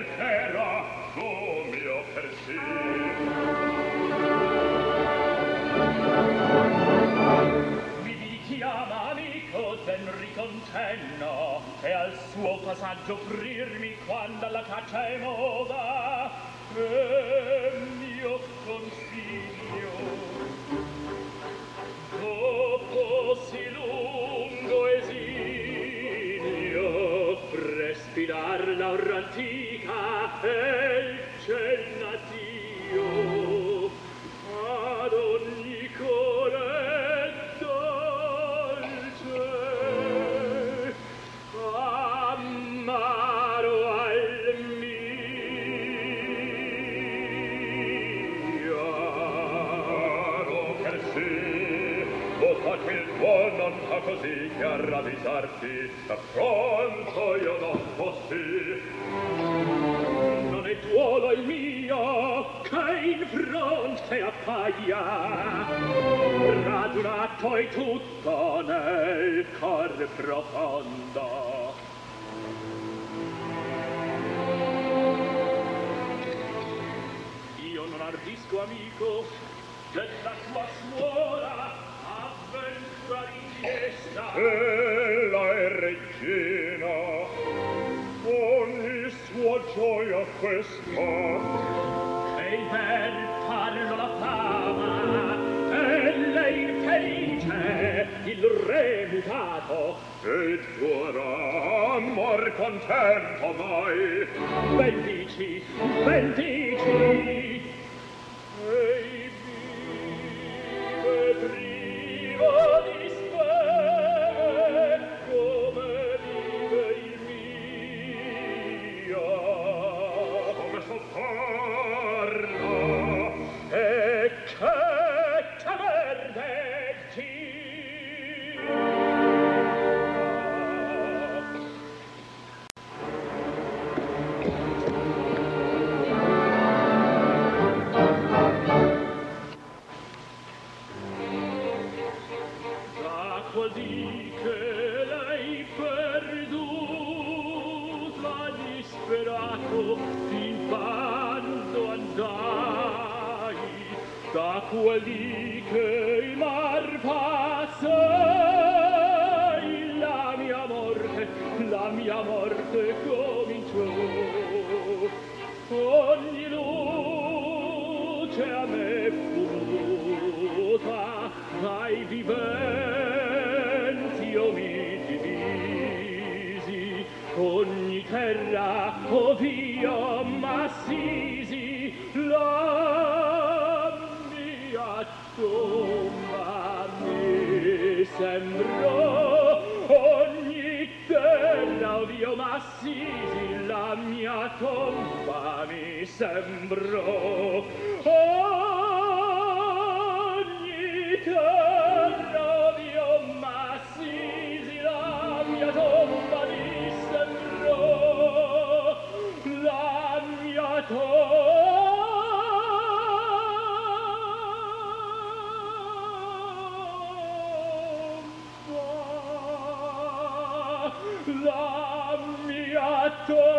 terra, tu mio persil. Mi chiama amico sen riconcenno e al suo passaggio offrirmi quando alla caccia è moda e mio consiglio dopo sì lungo esilio respirar l'aura antica e il cennatio ad ogni core dolce amaro al mio caro per sì o faccio il tuo non fa così che a ravvisarti pronto io non fossi non è tuolo il mio che in fronte appaia radunato è tutto nel cor profondo io non ardisco amico della tua suora avventura richiesta ella è regina ogni sua gioia questa e per farlo la fama e lei infelice il re mutato e tuo amor contento mai bendici bendici ei vive privo di speme come vive il mio come sopporta e che verdeggi così che lei perduta disperato fin quando andai da quelli che il mar passai la mia morte cominciò ogni luce a me fu muta dai viventi io mi divisi ogni terra ov'io m'assisi la mia tomba mi sembrò ogni terra ov'io m'assisi la mia tomba mi sembrò ogni terra ov'io m'assisi la mia tomba mi sembrò la mia tomba la mia tomba